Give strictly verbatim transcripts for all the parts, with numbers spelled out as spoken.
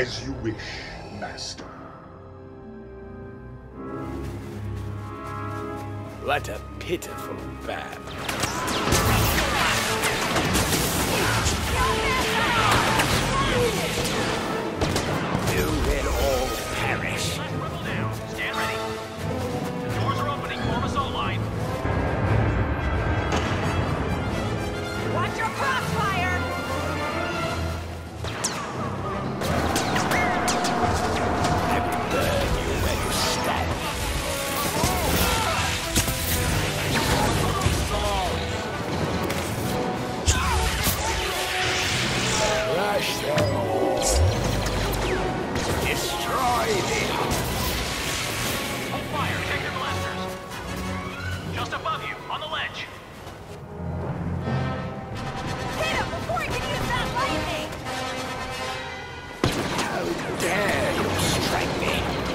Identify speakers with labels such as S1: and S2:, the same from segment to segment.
S1: As you wish, Master.
S2: What a pitiful band. You will all perish.
S3: Last rebel down. Stand ready. The doors are opening. Form assault line.
S4: Watch your crossfire!
S2: I will burn you where you stand. Crush them all. Destroy them.
S3: Hold fire. Check your blasters. Just above you, on the ledge.
S4: Hit him before he can use that lightning!
S2: How dare you strike me?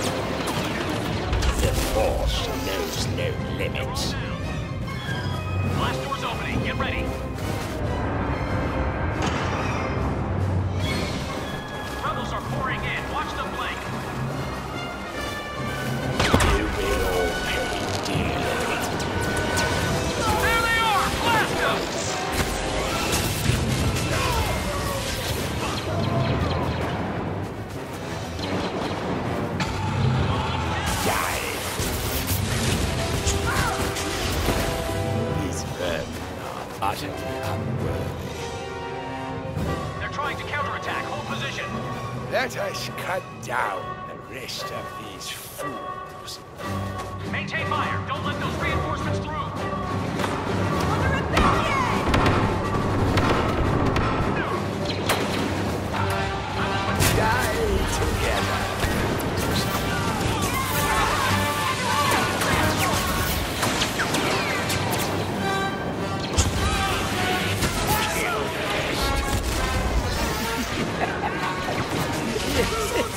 S2: The Force knows no limits.
S3: Blast doors opening. Get ready. Rebels are pouring in. Watch them blink.
S2: You will all pay dearly.
S3: There they are! Blast them!
S2: Die! These vermin are utterly unworthy.
S3: They're trying to counterattack. Hold position.
S2: Let us cut down the rest of these fools.
S3: Maintain fire. Don't let those reinforcements through.
S4: On the rebellion!
S2: Die together. Kill the rest.